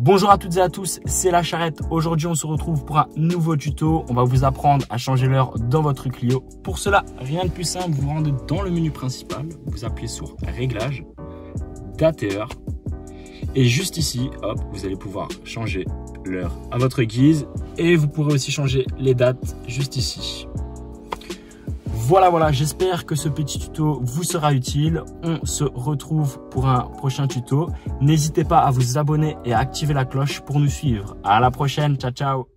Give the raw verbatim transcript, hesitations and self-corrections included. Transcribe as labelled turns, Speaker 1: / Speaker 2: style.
Speaker 1: Bonjour à toutes et à tous, c'est La Charrette. Aujourd'hui, on se retrouve pour un nouveau tuto. On va vous apprendre à changer l'heure dans votre Clio. Pour cela, rien de plus simple, vous vous rendez dans le menu principal, vous appuyez sur Réglages, date et heure. Et juste ici, hop, vous allez pouvoir changer l'heure à votre guise. Et vous pourrez aussi changer les dates juste ici. Voilà, voilà, j'espère que ce petit tuto vous sera utile. On se retrouve pour un prochain tuto. N'hésitez pas à vous abonner et à activer la cloche pour nous suivre. À la prochaine, ciao, ciao.